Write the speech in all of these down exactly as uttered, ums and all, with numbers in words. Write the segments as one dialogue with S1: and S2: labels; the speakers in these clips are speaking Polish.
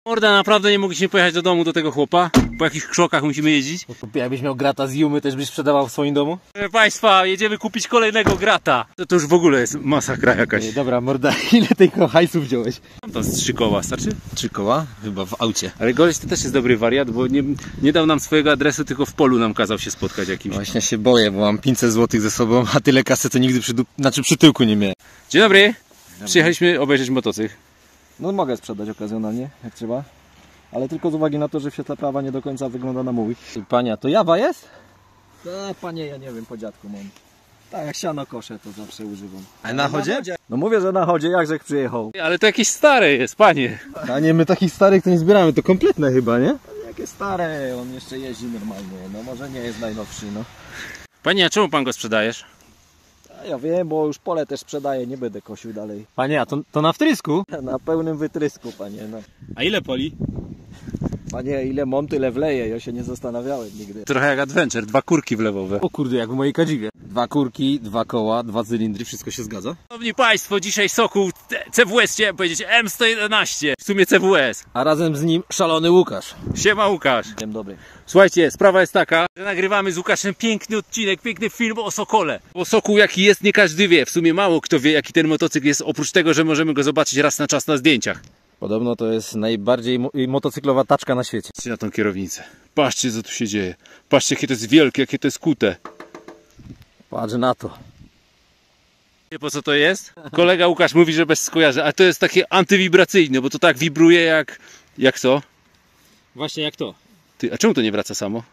S1: Morda, naprawdę nie mogliśmy pojechać do domu do tego chłopa? Po jakichś krzokach musimy jeździć?
S2: Jakbyś miał grata z Jumy, też byś sprzedawał w swoim domu?
S1: Proszę Państwa, jedziemy kupić kolejnego grata. To, to już w ogóle jest masakra jakaś.
S2: Ej, dobra, morda, ile tego hajsu wziąłeś?
S1: Tam to z trzy koła, starczy?
S2: Trzy koła? Chyba w aucie.
S1: Ale gość to też jest dobry wariat, bo nie, nie dał nam swojego adresu, tylko w polu nam kazał się spotkać jakimś.
S2: Właśnie się boję, bo mam pięćset złotych ze sobą, a tyle kasy to nigdy przy, znaczy przy tyłku nie miałem.
S1: Dzień dobry. Przyjechaliśmy obejrzeć motocykl.
S3: No mogę sprzedać okazjonalnie, jak trzeba. Ale tylko z uwagi na to, że w świetle prawa nie do końca wygląda na mój.
S2: Pania, to Jawa jest?
S3: A panie, ja nie wiem, po dziadku mam. Tak, jak siano koszę, to zawsze używam.
S2: A na chodzie?
S3: No mówię, że na chodzie, jakżech przyjechał.
S1: Ale to jakieś stare jest, panie.
S2: A nie, my takich starych to nie zbieramy, to kompletne chyba, nie?
S3: Jakie stare, on jeszcze jeździ normalnie, no może nie jest najnowszy, no.
S1: Panie, a czemu pan go sprzedajesz?
S3: A ja wiem, bo już pole też sprzedaję, nie będę kosił dalej.
S2: Panie, a to, to na wtrysku?
S3: Na pełnym wytrysku, panie, no.
S1: A ile poli?
S3: Panie, ile mam, tyle wleję, ja się nie zastanawiałem nigdy.
S1: Trochę jak Adventure, dwa kurki wlewowe.
S2: O kurde, jak w mojej kadziwie. Dwa kurki, dwa koła, dwa cylindry, wszystko się zgadza?
S1: Szanowni Państwo, dzisiaj Sokół C W S, chciałem powiedzieć M sto jedenaście, w sumie C W S.
S2: A razem z nim szalony Łukasz.
S1: Siema Łukasz.
S3: Dzień dobry.
S1: Słuchajcie, sprawa jest taka, że nagrywamy z Łukaszem piękny odcinek, piękny film o Sokole. Bo Sokół jaki jest, nie każdy wie, w sumie mało kto wie jaki ten motocykl jest, oprócz tego, że możemy go zobaczyć raz na czas na zdjęciach.
S2: Podobno to jest najbardziej mo motocyklowa taczka na świecie.
S1: Patrzcie na tą kierownicę, patrzcie co tu się dzieje, patrzcie jakie to jest wielkie, jakie to jest kute.
S2: Patrz na to.
S1: Wiecie po co to jest? Kolega Łukasz mówi, że bez skojarzenia, a to jest takie antywibracyjne, bo to tak wibruje jak... jak co?
S2: Właśnie jak to.
S1: Ty, a czemu to nie wraca samo?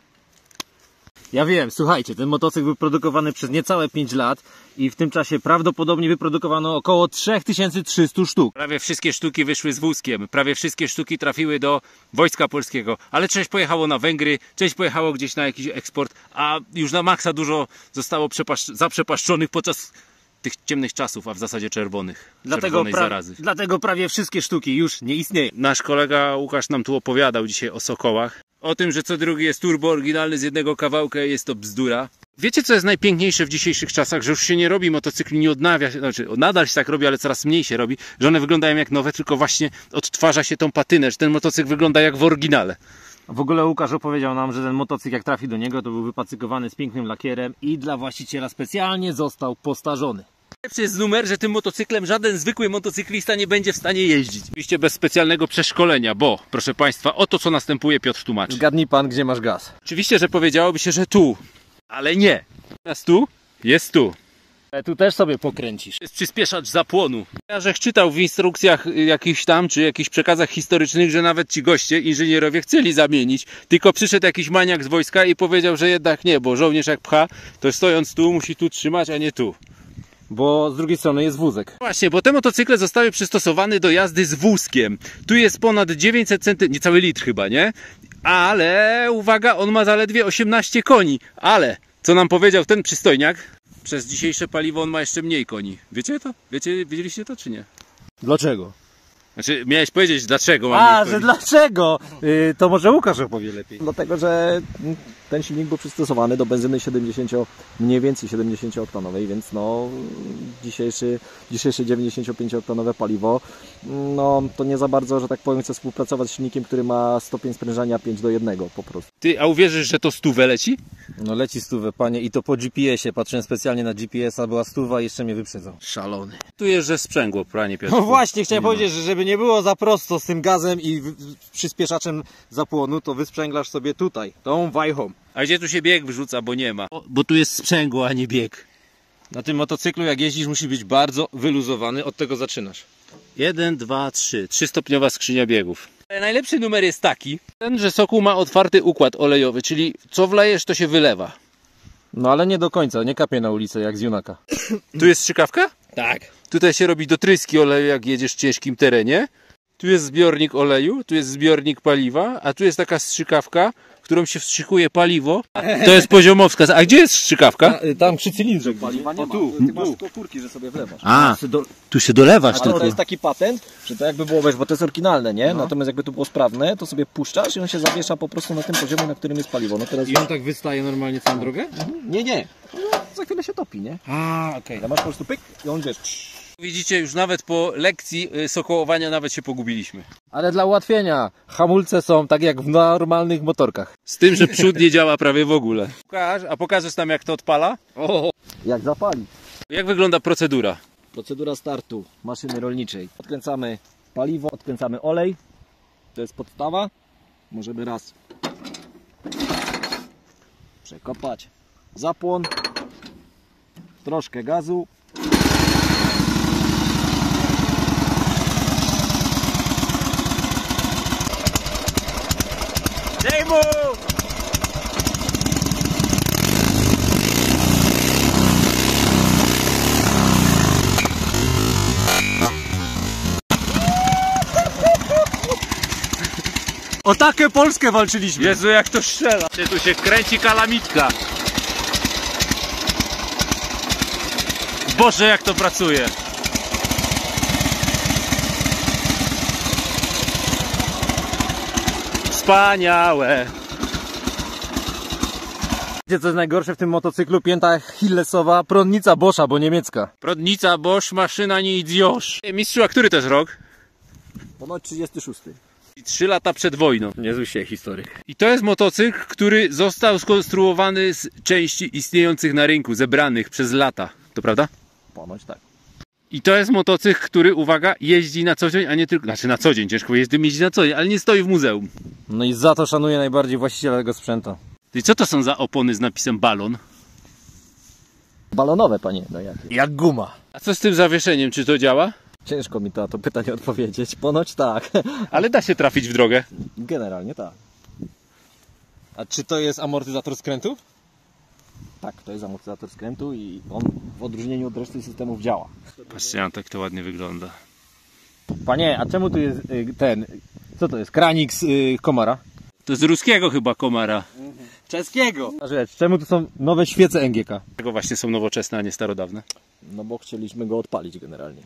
S2: Ja wiem, słuchajcie, ten motocykl był produkowany przez niecałe pięć lat i w tym czasie prawdopodobnie wyprodukowano około trzy tysiące trzysta sztuk.
S1: Prawie wszystkie sztuki wyszły z wózkiem, prawie wszystkie sztuki trafiły do Wojska Polskiego, ale część pojechało na Węgry, część pojechało gdzieś na jakiś eksport, a już na maksa dużo zostało zaprzepaszczonych podczas tych ciemnych czasów, a w zasadzie czerwonych,
S2: Dlatego,
S1: czerwonej
S2: pra
S1: zarazy.
S2: dlatego prawie wszystkie sztuki już nie istnieją.
S1: Nasz kolega Łukasz nam tu opowiadał dzisiaj o Sokołach, o tym, że co drugi jest turbo oryginalny z jednego kawałka i jest to bzdura. Wiecie co jest najpiękniejsze w dzisiejszych czasach? Że już się nie robi motocykli, nie odnawia się, znaczy nadal się tak robi, ale coraz mniej się robi, że one wyglądają jak nowe, tylko właśnie odtwarza się tą patynę, że ten motocykl wygląda jak w oryginale.
S2: W ogóle Łukasz opowiedział nam, że ten motocykl jak trafi do niego, to był wypacykowany z pięknym lakierem i dla właściciela specjalnie został postarzony.
S1: Najlepszy jest numer, że tym motocyklem żaden zwykły motocyklista nie będzie w stanie jeździć. Oczywiście bez specjalnego przeszkolenia, bo, proszę Państwa, oto co następuje, Piotr tłumaczy.
S2: Zgadnij pan, gdzie masz gaz.
S1: Oczywiście, że powiedziałoby się, że tu, ale nie. Teraz tu, jest tu.
S2: Ale tu też sobie pokręcisz.
S1: Jest przyspieszacz zapłonu. Ja żech czytał w instrukcjach jakichś tam, czy jakichś przekazach historycznych, że nawet ci goście, inżynierowie chcieli zamienić, tylko przyszedł jakiś maniak z wojska i powiedział, że jednak nie, bo żołnierz jak pcha, to stojąc tu musi tu trzymać, a nie tu.
S2: Bo z drugiej strony jest wózek.
S1: Właśnie, bo te motocykle zostały przystosowane do jazdy z wózkiem. Tu jest ponad dziewięćset centymetrów, niecały litr chyba, nie? Ale, uwaga, on ma zaledwie osiemnaście koni. Ale, co nam powiedział ten przystojniak? Przez dzisiejsze paliwo on ma jeszcze mniej koni. Wiecie to? Wiecie, wiedzieliście to czy nie?
S2: Dlaczego?
S1: Znaczy, miałeś powiedzieć dlaczego mam
S2: A,
S1: mniej
S2: że
S1: koni.
S2: dlaczego? Yy, to może Łukasz opowie lepiej.
S3: Dlatego, że ten silnik był przystosowany do benzyny siedemdziesiąt, mniej więcej siedemdziesięciooktanowej, więc no dzisiejszy, dzisiejsze dziewięćdziesięciopięciooktanowe paliwo, no to nie za bardzo, że tak powiem, chce współpracować z silnikiem, który ma stopień sprężania pięć do jednego po prostu.
S1: Ty, a uwierzysz, że to stówę leci?
S2: No leci stówę, panie, i to po G P S ie. Patrzyłem specjalnie na G P S a, była stuwa i jeszcze mnie wyprzedzał.
S1: Szalony. Tu jest, że sprzęgło, panie Piotr.
S2: No właśnie, chciałem powiedzieć, że żeby nie było za prosto z tym gazem i przyspieszaczem zapłonu, to wysprzęglasz sobie tutaj, tą wajchą.
S1: A gdzie tu się bieg wrzuca, bo nie ma? O, bo tu jest sprzęgło, a nie bieg.
S2: Na tym motocyklu jak jeździsz musi być bardzo wyluzowany, od tego zaczynasz.
S1: Jeden, dwa, trzy. Trzystopniowa skrzynia biegów. Najlepszy numer jest taki, ten, że Sokół ma otwarty układ olejowy, czyli co wlejesz, to się wylewa.
S2: No ale nie do końca, nie kapie na ulicę jak z Junaka.
S1: Tu jest strzykawka?
S2: Tak.
S1: Tutaj się robi dotryski oleju, jak jedziesz w ciężkim terenie. Tu jest zbiornik oleju, tu jest zbiornik paliwa, a tu jest taka strzykawka, którą się wstrzykuje paliwo. To jest poziomowska. A gdzie jest strzykawka?
S2: Tam przy cylindrze.
S3: Paliwa nie
S2: o,
S3: ma,
S2: tu,
S3: ty masz tylko kurki, że sobie wlewasz.
S1: A, tu się dolewasz
S3: Ale
S1: tylko.
S3: to jest taki patent, że to jakby było, wiesz, bo to jest oryginalne, nie? No. Natomiast jakby to było sprawne, to sobie puszczasz i on się zawiesza po prostu na tym poziomie, na którym jest paliwo. No teraz...
S2: I on tak wystaje normalnie całą drogę?
S3: Nie, nie. No, za chwilę się topi, nie?
S2: A, okej.
S3: Okay. Masz po prostu pyk i on wiesz...
S1: Widzicie, już nawet po lekcji y, sokołowania nawet się pogubiliśmy.
S2: Ale dla ułatwienia, hamulce są tak jak w normalnych motorkach.
S1: Z tym, że przód nie działa prawie w ogóle. Pokaż, a pokażesz tam jak to odpala?
S2: O,
S3: Jak zapali.
S1: Jak wygląda procedura?
S3: Procedura startu maszyny rolniczej. Odkręcamy paliwo, odkręcamy olej. To jest podstawa. Możemy raz przekopać zapłon, troszkę gazu.
S1: Dej mu!
S2: o takie Polskę walczyliśmy.
S1: Jezu, jak to strzela! Tu się kręci kalamitka. Boże, jak to pracuje! Wspaniałe!
S2: Wiecie co jest najgorsze w tym motocyklu? Pięta Achillesowa, prądnica Boscha, bo niemiecka.
S1: Prodnica, Bosch, maszyna nie idiosz. Mistrzu, a który to jest rok?
S3: Ponoć trzydziesty szósty.
S1: I Trzy lata przed wojną.
S2: Niezły się historyk.
S1: I to jest motocykl, który został skonstruowany z części istniejących na rynku, zebranych przez lata. To prawda?
S3: Ponoć tak.
S1: I to jest motocykl, który, uwaga, jeździ na co dzień, a nie tylko... Znaczy na co dzień, ciężko jest tym jeździć na co dzień, ale nie stoi w muzeum.
S2: No i za to szanuję najbardziej właściciela tego sprzętu.
S1: I co to są za opony z napisem balon?
S3: Balonowe, panie, no jakie?
S2: Jak guma.
S1: A co z tym zawieszeniem, czy to działa?
S3: Ciężko mi to na to pytanie odpowiedzieć. Ponoć tak.
S1: Ale da się trafić w drogę.
S3: Generalnie tak.
S2: A czy to jest amortyzator skrętów?
S3: Tak, to jest amortyzator skrętu i on w odróżnieniu od reszty systemów działa.
S1: Patrzcie, jak tak to ładnie wygląda.
S2: Panie, a czemu tu jest y, ten... Co to jest? Kranik z y, komara?
S1: To z ruskiego chyba komara.
S2: Czeskiego. A rzecz, czemu tu są nowe świece N G K?
S1: Tego właśnie są nowoczesne, a nie starodawne.
S3: No bo chcieliśmy go odpalić generalnie.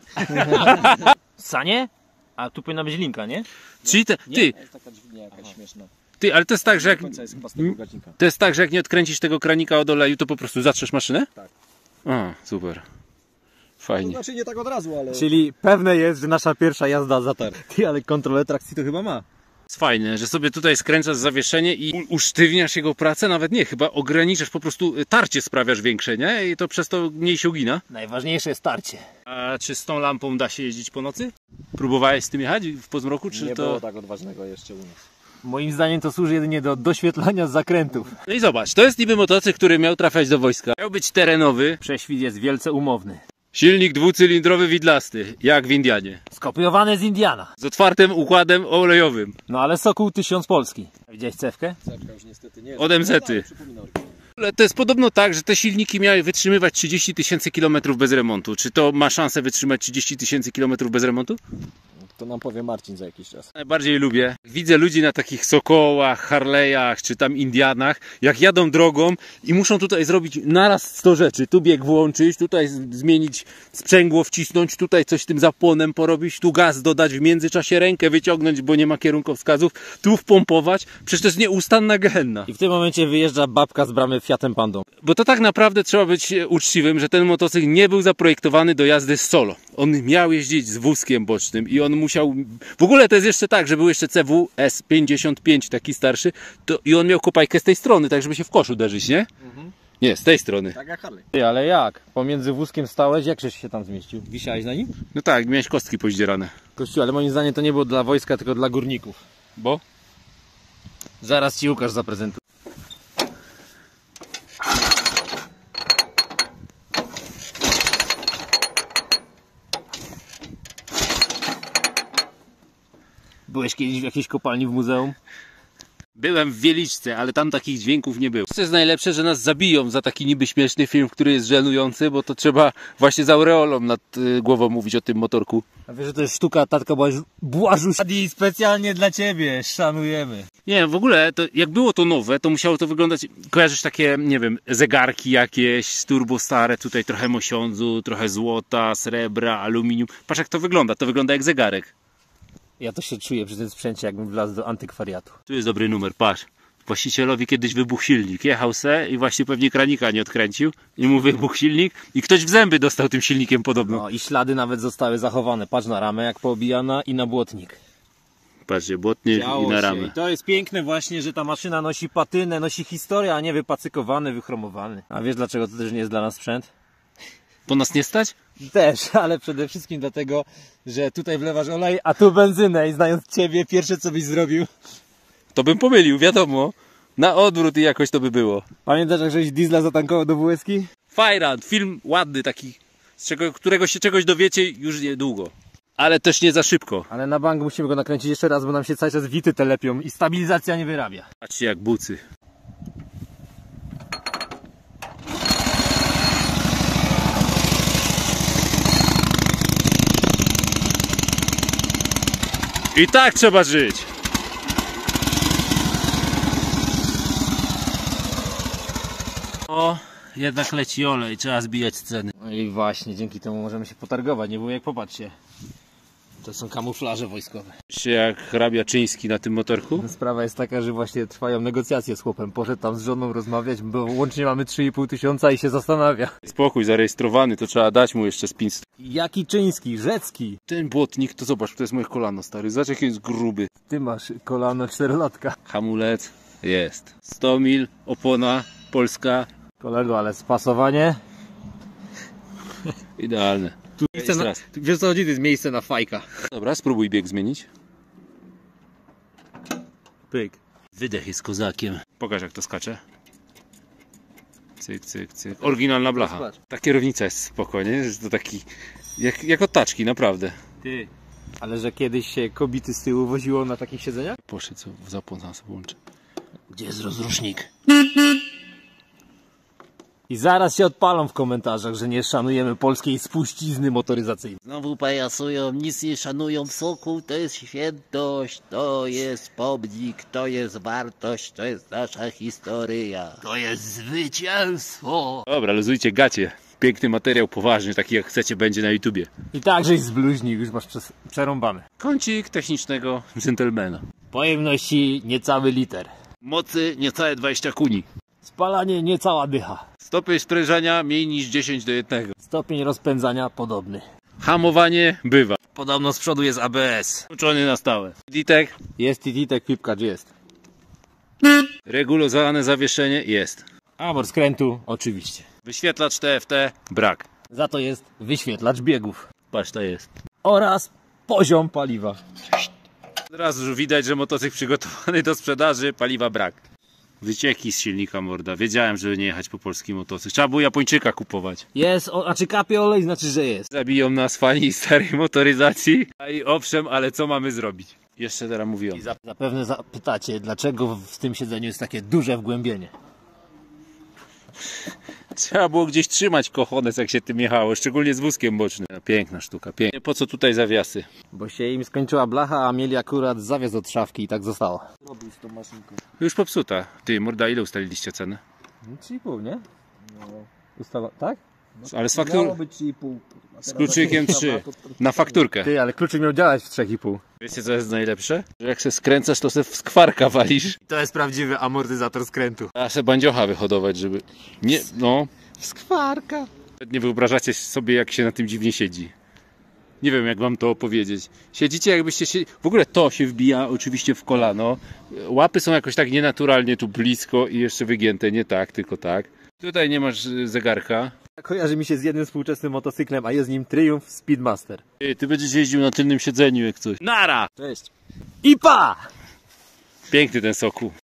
S2: Sanie? A tu powinna być linka, nie?
S1: Czyli te, ty,
S3: jest taka dźwignia jakaś śmieszna.
S1: ty, ale to jest tak, że jak...
S3: Do końca jest chyba z tego gaźnika.
S1: To jest tak, że jak nie odkręcisz tego kranika od oleju, to po prostu zatrzesz maszynę?
S3: Tak.
S1: A, super.
S3: To
S1: Fajnie.
S3: znaczy nie tak od razu, ale...
S2: Czyli pewne jest, że nasza pierwsza jazda zatar. Ty, ale kontrolę trakcji to chyba ma.
S1: Jest fajne, że sobie tutaj skręcasz zawieszenie i u- usztywniasz jego pracę, nawet nie, chyba ograniczasz, po prostu tarcie sprawiasz większe, nie? I to przez to mniej się ugina.
S2: Najważniejsze jest starcie.
S1: A czy z tą lampą da się jeździć po nocy? Próbowałeś z tym jechać w pozmroku, czy
S3: nie
S1: to...
S3: było tak odważnego jeszcze u nas.
S2: Moim zdaniem to służy jedynie do doświetlania zakrętów.
S1: No i zobacz, to jest niby motocykl, który miał trafiać do wojska. Miał być terenowy,
S2: Prześwit jest wielce umowny.
S1: silnik dwucylindrowy widlasty, jak w Indianie.
S2: Skopiowany z Indiana.
S1: Z otwartym układem olejowym.
S2: No ale Sokół tysiąc Polski. Widziałeś cewkę?
S3: Cepka już niestety nie.
S1: Od M Z y. Ale to jest podobno tak, że te silniki miały wytrzymywać trzydzieści tysięcy kilometrów bez remontu. Czy to ma szansę wytrzymać trzydzieści tysięcy kilometrów bez remontu?
S3: To nam powie Marcin za jakiś czas.
S1: Najbardziej lubię. Widzę ludzi na takich Sokołach, Harley'ach, czy tam Indianach, jak jadą drogą i muszą tutaj zrobić naraz sto rzeczy. Tu bieg włączyć, tutaj z- zmienić sprzęgło, wcisnąć, tutaj coś z tym zapłonem porobić, tu gaz dodać, w międzyczasie rękę wyciągnąć, bo nie ma kierunkowskazów, tu wpompować. Przecież to jest nieustanna gehenna.
S2: I w tym momencie wyjeżdża babka z bramy Fiatem Pandą.
S1: Bo to tak naprawdę trzeba być e, uczciwym, że ten motocykl nie był zaprojektowany do jazdy solo. On miał jeździć z wózkiem bocznym i on musiał... W ogóle to jest jeszcze tak, że był jeszcze C W S pięćdziesiąt pięć, taki starszy, to... i on miał kopajkę z tej strony, tak żeby się w kosz uderzyć, nie? Nie, z tej strony.
S3: Tak jak Harley.
S2: Ty, ale jak? Pomiędzy wózkiem stałeś, jak żeś się tam zmieścił? Wisiałeś na nim?
S1: No tak, miałeś kostki pozdzierane.
S2: Kościół, ale moim zdaniem to nie było dla wojska, tylko dla górników.
S1: Bo?
S2: Zaraz ci Łukasz zaprezentuje. Byłeś kiedyś w jakiejś kopalni w muzeum?
S1: Byłem w Wieliczce, ale tam takich dźwięków nie było. Co jest najlepsze, że nas zabiją za taki niby śmieszny film, który jest żenujący, bo to trzeba właśnie z aureolą nad y, głową mówić o tym motorku.
S2: A wiesz, że to jest sztuka tatka Błażuś. I specjalnie dla ciebie, szanujemy.
S1: Nie, w ogóle, to jak było to nowe, to musiało to wyglądać... Kojarzysz takie, nie wiem, zegarki jakieś z turbo stare, tutaj trochę mosiądzu, trochę złota, srebra, aluminium. Patrz jak to wygląda, to wygląda jak zegarek.
S2: Ja to się czuję przy tym sprzęcie, jakbym wlazł do antykwariatu.
S1: Tu jest dobry numer, patrz. Właścicielowi kiedyś wybuchł silnik. Jechał se i właśnie pewnie kranika nie odkręcił i mu wybuchł silnik i ktoś w zęby dostał tym silnikiem podobno.
S2: No i ślady nawet zostały zachowane. Patrz na ramę jak poobijana i na błotnik.
S1: Patrzcie, błotnik
S2: Działo
S1: i na
S2: się.
S1: ramę.
S2: I to jest piękne właśnie, że ta maszyna nosi patynę, nosi historię, a nie wypacykowany, wychromowany. A wiesz dlaczego to też nie jest dla nas sprzęt?
S1: Po nas nie stać?
S2: Też, ale przede wszystkim dlatego, że tutaj wlewasz olej, a tu benzynę i znając ciebie, pierwsze co byś zrobił.
S1: To bym pomylił, wiadomo. Na odwrót i jakoś to by było.
S2: Pamiętasz jak żeś diesla zatankował do W S ki?
S1: Fajrant, film ładny taki, z czego, którego się czegoś dowiecie już niedługo. Ale też nie za szybko.
S2: Ale na bank musimy go nakręcić jeszcze raz, bo nam się cały czas wity telepią i stabilizacja nie wyrabia.
S1: Patrzcie jak bucy. I tak trzeba żyć. O, jednak leci olej, trzeba zbijać ceny.
S2: No i właśnie, dzięki temu możemy się potargować, nie było jak popatrzcie. To są kamuflaże wojskowe.
S1: Wiecie jak hrabia Czyński na tym motorku?
S2: Sprawa jest taka, że właśnie trwają negocjacje z chłopem. Poszedł tam z żoną rozmawiać, bo łącznie mamy trzy i pół tysiąca i się zastanawia.
S1: Spokój, zarejestrowany, to trzeba dać mu jeszcze z pięćset.
S2: Jaki Czyński, Rzecki?
S1: Ten błotnik, to zobacz, to jest moje kolano stary, zobacz jaki jest gruby.
S2: Ty masz kolano czterolatka.
S1: Hamulec jest. sto mil, opona polska,
S2: Kolego, ale spasowanie?
S1: idealne.
S2: Tu
S1: Jeszcze
S2: na,
S1: raz.
S2: tu, wiesz co chodzi, to jest miejsce na fajka.
S1: Dobra, spróbuj bieg zmienić.
S2: Pyk.
S1: Wydech jest kozakiem. Pokaż jak to skacze. Cyk, cyk, cyk. Oryginalna blacha. Ta kierownica jest spokojnie, że to taki jak, jak od taczki, naprawdę.
S2: Ty. Ale że kiedyś się kobiety z tyłu woziło na takich siedzeniach?
S1: Poszedł co w zapłon, zaraz włączę.
S2: Gdzie jest rozrusznik? I zaraz się odpalą w komentarzach, że nie szanujemy polskiej spuścizny motoryzacyjnej.
S4: Znowu pajasują, nic nie szanują. Sokół to jest świętość, to jest pomnik, to jest wartość, to jest nasza historia.
S2: To jest zwycięstwo!
S1: Dobra, luzujcie gacie. Piękny materiał, poważny, taki jak chcecie, będzie na YouTubie.
S2: I tak, żeś zbluźnił, już masz przez, przerąbane.
S1: Kącik technicznego dżentelmena.
S2: Pojemności niecały liter.
S1: Mocy niecałe dwadzieścia koni.
S2: Spalanie niecała dycha.
S1: Stopień sprężania mniej niż dziesięć do jednego.
S2: Stopień rozpędzania podobny.
S1: Hamowanie bywa.
S2: Podobno z przodu jest A B S.
S1: Włączony na stałe. Ditek.
S2: Jest i Titek, pipkacz jest.
S1: Regulowane zawieszenie jest.
S2: Amor skrętu oczywiście.
S1: Wyświetlacz T F T brak.
S2: Za to jest wyświetlacz biegów.
S1: Patrz, to jest.
S2: Oraz poziom paliwa.
S1: Od razu już widać, że motocykl przygotowany do sprzedaży, paliwa brak. Wycieki z silnika morda. Wiedziałem, żeby nie jechać po polski motocykl. Trzeba było Japończyka kupować.
S2: Jest, o, a czy kapie olej, znaczy, że jest.
S1: Zabiją nas fani starej motoryzacji. A i owszem, ale co mamy zrobić? Jeszcze teraz mówiłem.
S2: I zapewne zapytacie, dlaczego w tym siedzeniu jest takie duże wgłębienie.
S1: Trzeba było gdzieś trzymać kochones, jak się tym jechało, szczególnie z wózkiem bocznym. Piękna sztuka, piękna. Po co tutaj zawiasy?
S2: Bo się im skończyła blacha, a mieli akurat zawias od szafki i tak zostało.
S3: Robił z tą maszynką.
S1: Już popsuta. Ty, morda, ile ustaliliście cenę?
S2: trzy i pół, nie? Ustala... Tak?
S1: Ale z faktur...
S3: Miało być trzy i pół.
S1: Z kluczykiem trzy. Na fakturkę.
S2: Ty, ale kluczyk miał działać w trzech i pół.
S1: Wiecie co jest najlepsze? Że jak se skręcasz, to se w skwarka walisz.
S2: To jest prawdziwy amortyzator skrętu.
S1: A se bandziocha wyhodować, żeby... Nie, no...
S2: Skwarka.
S1: Nie wyobrażacie sobie, jak się na tym dziwnie siedzi. Nie wiem, jak wam to opowiedzieć. Siedzicie, jakbyście się... W ogóle to się wbija oczywiście w kolano. Łapy są jakoś tak nienaturalnie tu blisko i jeszcze wygięte. Nie tak, tylko tak. Tutaj nie masz zegarka.
S2: Kojarzy mi się z jednym współczesnym motocyklem, a jest nim Triumph Speedmaster.
S1: Ty, ty będziesz jeździł na tylnym siedzeniu jak coś. Nara!
S3: Cześć.
S2: I pa!
S1: Piękny ten soku.